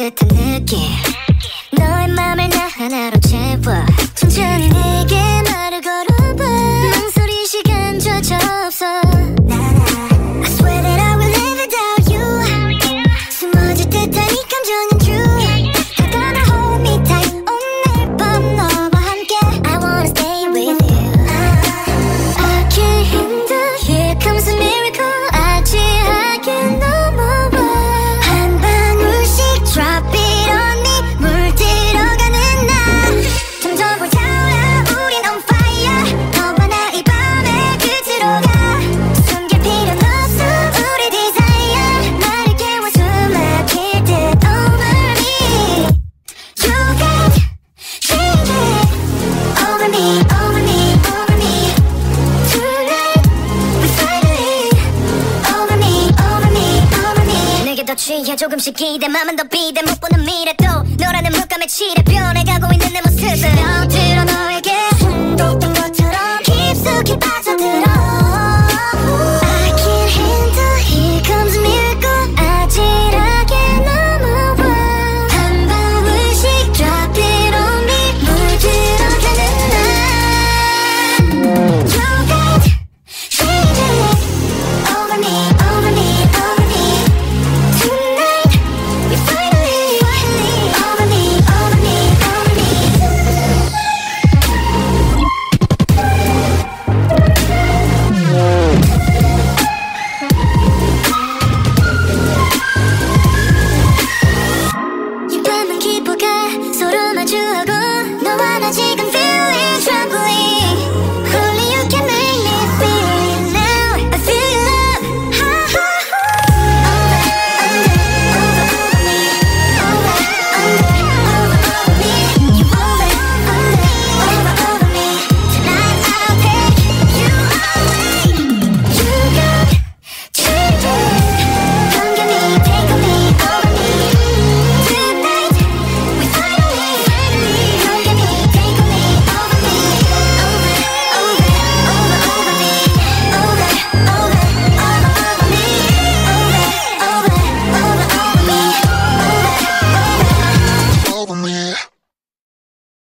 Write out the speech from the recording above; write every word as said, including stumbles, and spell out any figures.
듯한 느낌 너의 맘을 나 하나로 채워 천천히 내게 말을 걸어봐 망설일 시간조차 없어 I swear that I will live without you 숨어질 듯한 이 감정은 true 다가나 hold me tight 오늘 밤 너와 함께 I wanna stay with you I can't handle here comes a miracle 아지하게 넘어와 한 방울씩 drop it on me 물 들어가는 나 점점 불타올라 우린 on fire 너와 나 이 밤의 끝으로 가 숨길 필요는 없어 우리 desire 나를 깨워 숨 막힐 듯 over me You got shake it over me over me over me Tonight we finally over me over me over me 내게 더 취해 조금씩 기대 맘은 더 비대 못 보는 미래도 너라는 물감에 칠해 변해가고 있는 내 모습을 너 들어 너에게 숨도